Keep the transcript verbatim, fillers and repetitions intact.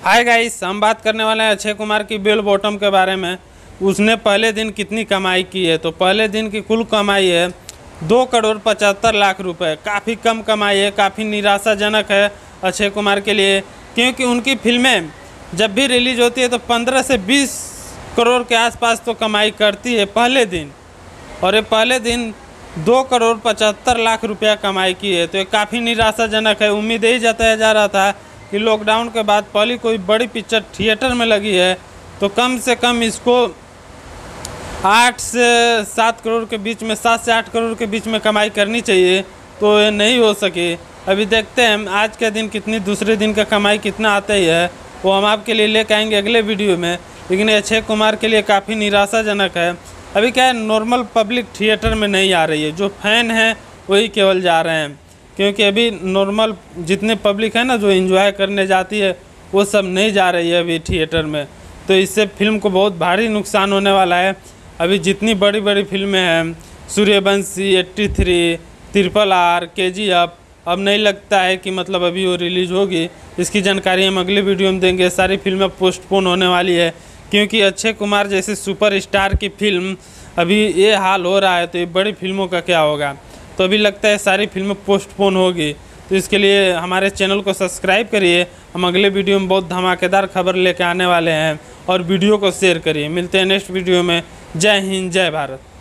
Hi guys, हम बात करने वाले हैं अक्षय कुमार की बेल बॉटम के बारे में। उसने पहले दिन कितनी कमाई की है, तो पहले दिन की कुल कमाई है दो करोड़ पचहत्तर लाख रुपए। काफ़ी कम कमाई है, काफ़ी निराशाजनक है अक्षय कुमार के लिए, क्योंकि उनकी फिल्में जब भी रिलीज होती है तो पंद्रह से बीस करोड़ के आसपास तो कमाई करती है पहले दिन, और ये पहले दिन दो करोड़ पचहत्तर लाख रुपया कमाई की है। तो ये काफ़ी निराशाजनक है। उम्मीद यही जताया जा रहा था कि लॉकडाउन के बाद पहली कोई बड़ी पिक्चर थिएटर में लगी है तो कम से कम इसको आठ से सात करोड़ के बीच में, सात से आठ करोड़ के बीच में कमाई करनी चाहिए, तो ये नहीं हो सके। अभी देखते हैं आज के दिन कितनी, दूसरे दिन का कमाई कितना आता ही है, वो हम आपके लिए लेकर आएंगे अगले वीडियो में। लेकिन अक्षय कुमार के लिए काफ़ी निराशाजनक है। अभी क्या है, नॉर्मल पब्लिक थिएटर में नहीं आ रही है, जो फैन हैं वही केवल जा रहे हैं, क्योंकि अभी नॉर्मल जितने पब्लिक है ना जो एंजॉय करने जाती है वो सब नहीं जा रही है अभी थिएटर में। तो इससे फिल्म को बहुत भारी नुकसान होने वाला है। अभी जितनी बड़ी बड़ी फिल्में हैं, Sooryavanshi, eighty three, triple R, K G F, अब नहीं लगता है कि मतलब अभी वो रिलीज़ होगी। इसकी जानकारी हम अगले वीडियो में देंगे। सारी फिल्में पोस्टपोन होने वाली है, क्योंकि अक्षय कुमार जैसे सुपरस्टार की फिल्म अभी ये हाल हो रहा है, तो ये बड़ी फिल्मों का क्या होगा। तो अभी लगता है सारी फिल्में पोस्टपोन होगी। तो इसके लिए हमारे चैनल को सब्सक्राइब करिए। हम अगले वीडियो में बहुत धमाकेदार खबर लेकर आने वाले हैं, और वीडियो को शेयर करिए। मिलते हैं नेक्स्ट वीडियो में। जय हिंद, जय भारत।